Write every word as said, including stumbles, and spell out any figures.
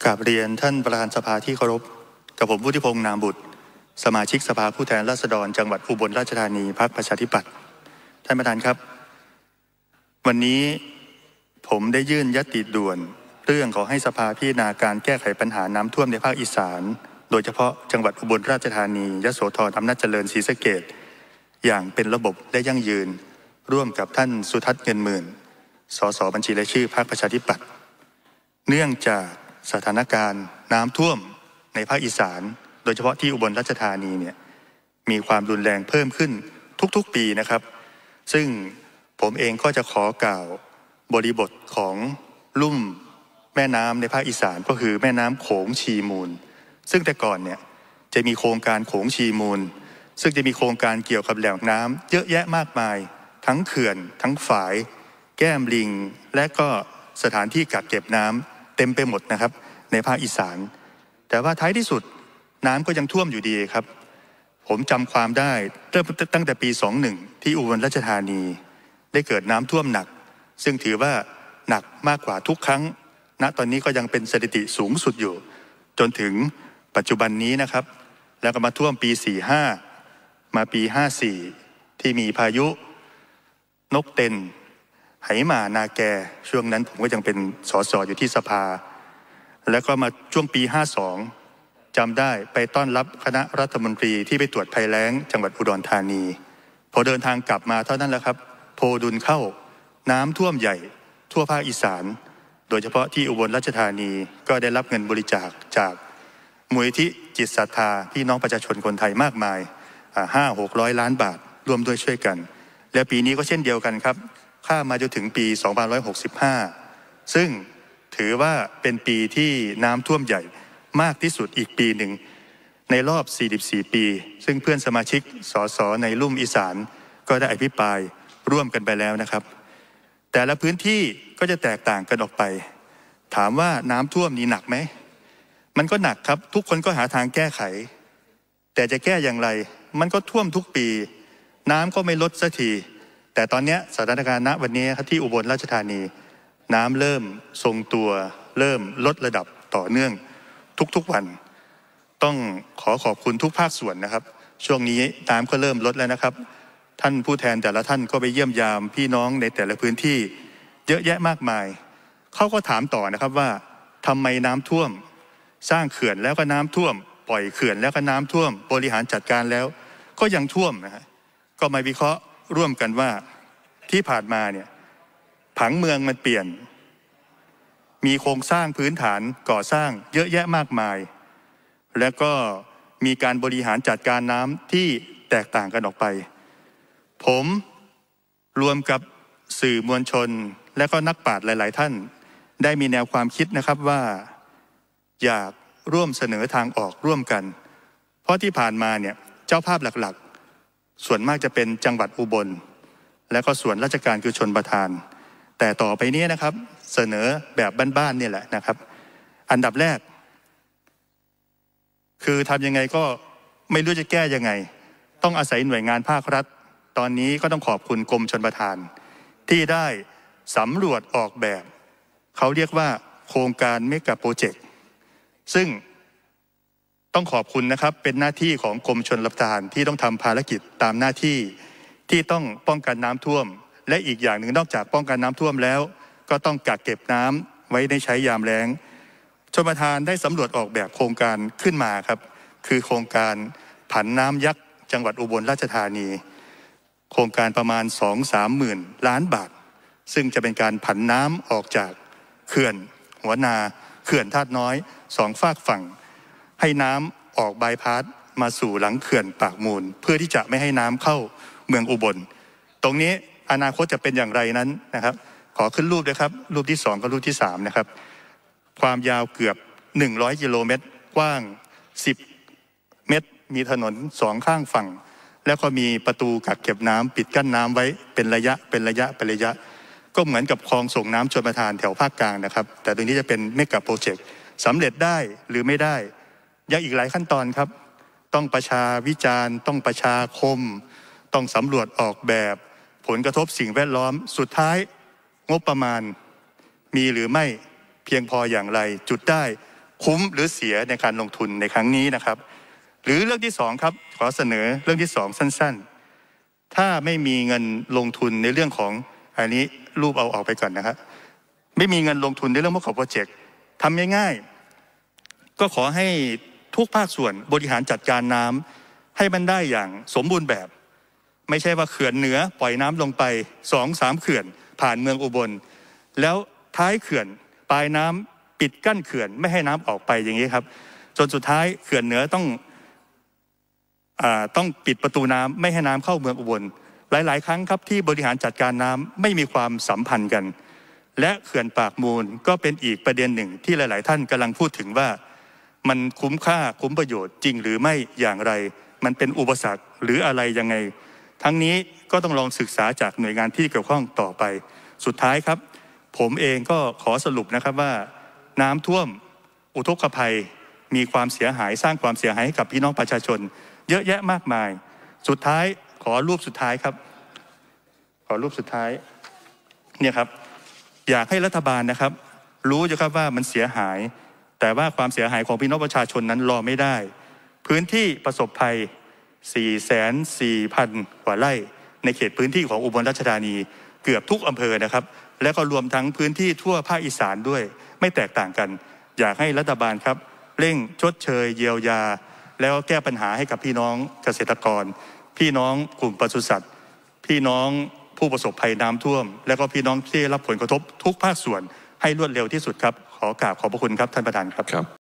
ราบเรียนท่านประธานสภาที่เคารพกับผมวุฒิพงษ์นามบุตรสมาชิกสภาผู้แทนราษฎรจังหวัดอุบลราชธานีพรรคประชาธิปัตย์ท่านประธานครับวันนี้ผมได้ยื่นญัตติด่วนเรื่องขอให้สภาพิจารณาการแก้ไขปัญหาน้ำท่วมในภาคอีสานโดยเฉพาะจังหวัดอุบลราชธานียโสธรอำนาจเจริญศรีสะเกษอย่างเป็นระบบและยั่งยืนร่วมกับท่านสุทัศน์เงินหมื่นสสบัญชีรายชื่อพรรคประชาธิปัตย์เนื่องจากสถานการณ์น้ำท่วมในภาคอีสานโดยเฉพาะที่อุบลราชธานีเนี่ยมีความรุนแรงเพิ่มขึ้นทุกๆปีนะครับซึ่งผมเองก็จะขอกล่าวบริบทของลุ่มแม่น้ำในภาคอีสานก็คือแม่น้ำโขงชีมูลซึ่งแต่ก่อนเนี่ยจะมีโครงการโขงชีมูลซึ่งจะมีโครงการเกี่ยวกับแหล่งน้ำเยอะแยะมากมายทั้งเขื่อนทั้งฝายแก้มลิงและก็สถานที่กักเก็บน้ำเต็มไปหมดนะครับในภาคอีสานแต่ว่าท้ายที่สุดน้ำก็ยังท่วมอยู่ดีครับผมจำความได้เริ่มตั้งแต่ปีสองพันสิบเอ็ดที่อุบลราชธานีได้เกิดน้ำท่วมหนักซึ่งถือว่าหนักมากกว่าทุกครั้งณตอนนี้ก็ยังเป็นสถิติสูงสุดอยู่จนถึงปัจจุบันนี้นะครับแล้วก็มาท่วมปีสี่สิบห้ามาปีห้าสิบสี่ที่มีพายุนกเต็นไหหมานาแกช่วงนั้นผมก็ยังเป็นสสอยู่ที่สภาแล้วก็มาช่วงปีห้าสิบสองจำได้ไปต้อนรับคณะรัฐมนตรีที่ไปตรวจภัยแล้งจังหวัดอุดรธานีพอเดินทางกลับมาเท่านั้นแหละครับโพดุลเข้าน้ำท่วมใหญ่ทั่วภาคอีสานโดยเฉพาะที่อุบลราชธานีก็ได้รับเงินบริจาคจากมูลนิธิจิตศรัทธาพี่น้องประชาชนคนไทยมากมายห้าหกร้อยล้านบาทร่วมด้วยช่วยกันและปีนี้ก็เช่นเดียวกันครับข้ามมาจนถึงปีสองพันห้าร้อยหกสิบห้าซึ่งถือว่าเป็นปีที่น้ำท่วมใหญ่มากที่สุดอีกปีหนึ่งในรอบสี่สิบสี่ปีซึ่งเพื่อนสมาชิกสสในลุ่มอีสานก็ได้อภิปรายร่วมกันไปแล้วนะครับแต่ละพื้นที่ก็จะแตกต่างกันออกไปถามว่าน้ำท่วมนี่หนักไหมมันก็หนักครับทุกคนก็หาทางแก้ไขแต่จะแก้อย่างไรมันก็ท่วมทุกปีน้ำก็ไม่ลดสักทีแต่ตอนนี้สถานการณ์ณวันนี้ครับที่อุบลราชธานีน้ำเริ่มทรงตัวเริ่มลดระดับต่อเนื่องทุกๆวันต้องขอขอบคุณทุกภาคส่วนนะครับช่วงนี้น้ำก็เริ่มลดแล้วนะครับท่านผู้แทนแต่ละท่านก็ไปเยี่ยมยามพี่น้องในแต่ละพื้นที่เยอะแยะมากมายเขาก็ถามต่อนะครับว่าทำไมน้ำท่วมสร้างเขื่อนแล้วก็น้ำท่วมปล่อยเขื่อนแล้วก็น้ำท่วมบริหารจัดการแล้วก็ยังท่วมนะฮะก็มาวิเคราะห์ร่วมกันว่าที่ผ่านมาเนี่ยผังเมืองมันเปลี่ยนมีโครงสร้างพื้นฐานก่อสร้างเยอะแยะมากมายแล้วก็มีการบริหารจัดการน้ำที่แตกต่างกันออกไปผมรวมกับสื่อมวลชนและก็นักปราชญ์หลายๆท่านได้มีแนวความคิดนะครับว่าอยากร่วมเสนอทางออกร่วมกันเพราะที่ผ่านมาเนี่ยเจ้าภาพหลักๆส่วนมากจะเป็นจังหวัดอุบลและก็ส่วนราชการคือชนประทานแต่ต่อไปนี้นะครับเสนอแบบบ้านๆนี่แหละนะครับอันดับแรกคือทำยังไงก็ไม่รู้จะแก้ยังไงต้องอาศัยหน่วยงานภาครัฐตอนนี้ก็ต้องขอบคุณกรมชลประทานที่ได้สำรวจออกแบบเขาเรียกว่าโครงการเมกะโปรเจกต์ซึ่งต้องขอบคุณนะครับเป็นหน้าที่ของกรมชลประทานที่ต้องทำภารกิจตามหน้าที่ที่ต้องป้องกันน้ำท่วมและอีกอย่างหนึ่งนอกจากป้องกันน้ำท่วมแล้วก็ต้องกักเก็บน้ำไว้ในใช้ยามแล้งชลประทานได้สำรวจออกแบบโครงการขึ้นมาครับคือโครงการผันน้ำยักษ์จังหวัดอุบลราชธานีโครงการประมาณ สองถึงสาม หมื่นล้านบาทซึ่งจะเป็นการผันน้ำออกจากเขื่อนหัวนาเขื่อนธาตุน้อยสองฝากฝั่งให้น้ำออกบายพาสมาสู่หลังเขื่อนปากมูลเพื่อที่จะไม่ให้น้ำเข้าเมืองอุบลตรงนี้อนาคตจะเป็นอย่างไรนั้นนะครับขอขึ้นรูปด้วยครับรูปที่สองกับรูปที่สามนะครับความยาวเกือบหนึ่งร้อยกิโลเมตรกว้างสิบเมตรมีถนนสองข้างฝั่งแล้วก็มีประตูกักเก็บน้ำปิดกั้นน้ำไว้เป็นระยะเป็นระยะเป็นระยะก็เหมือนกับคลองส่งน้ำชลประทานแถวภาคกลางนะครับแต่ตรงนี้จะเป็นเมกะโปรเจกต์สำเร็จได้หรือไม่ได้ยังอีกหลายขั้นตอนครับต้องประชาวิจารณ์ต้องประชาคมต้องสำรวจออกแบบผลกระทบสิ่งแวดล้อมสุดท้ายงบประมาณมีหรือไม่เพียงพออย่างไรจุดได้คุ้มหรือเสียในการลงทุนในครั้งนี้นะครับหรือเรื่องที่สองครับขอเสนอเรื่องที่สองสั้นๆถ้าไม่มีเงินลงทุนในเรื่องของอันนี้รูปเอาออกไปก่อนนะครับไม่มีเงินลงทุนในเรื่องพวกของโปรเจกต์ทำง่ายๆก็ขอให้ทุกภาคส่วนบริหารจัดการน้ำให้มันได้อย่างสมบูรณ์แบบไม่ใช่ว่าเขื่อนเหนือปล่อยน้ำลงไปสองสามเขื่อนผ่านเมืองอุบลแล้วท้ายเขื่อนปลายน้ำปิดกั้นเขื่อนไม่ให้น้ำออกไปอย่างนี้ครับจนสุดท้ายเขื่อนเหนือต้องอ่าต้องปิดประตูน้ำไม่ให้น้ำเข้าเมืองอุบลหลายๆครั้งครับที่บริหารจัดการน้ำไม่มีความสัมพันธ์กันและเขื่อนปากมูลก็เป็นอีกประเด็นหนึ่งที่หลายๆท่านกำลังพูดถึงว่ามันคุ้มค่าคุ้มประโยชน์จริงหรือไม่อย่างไรมันเป็นอุปสรรคหรืออะไรยังไงทั้งนี้ก็ต้องลองศึกษาจากหน่วยงานที่เกี่ยวข้องต่อไปสุดท้ายครับผมเองก็ขอสรุปนะครับว่าน้ำท่วมอุทกภัยมีความเสียหายสร้างความเสียหายให้กับพี่น้องประชาชนเยอะแยะมากมายสุดท้ายขอรูปสุดท้ายครับขอรูปสุดท้ายเนี่ยครับอยากให้รัฐบาลนะครับรู้อยู่ครับว่ามันเสียหายแต่ว่าความเสียหายของพี่น้องประชาชนนั้นรอไม่ได้พื้นที่ประสบภัย สี่แสนสี่พัน กว่าไร่ในเขตพื้นที่ของอุบลราชธานีเกือบทุกอำเภอนะครับและก็รวมทั้งพื้นที่ทั่วภาคอีสานด้วยไม่แตกต่างกันอยากให้รัฐบาลครับเร่งชดเชยเยียวยาแล้วแก้ปัญหาให้กับพี่น้องเกษตรกรพี่น้องกลุ่มปศุสัตว์พี่น้องผู้ประสบภัยน้ำท่วมและก็พี่น้องที่รับผลกระทบทุกภาคส่วนให้รวดเร็วที่สุดครับขอกราบขอบพระคุณครับท่านประธานครับ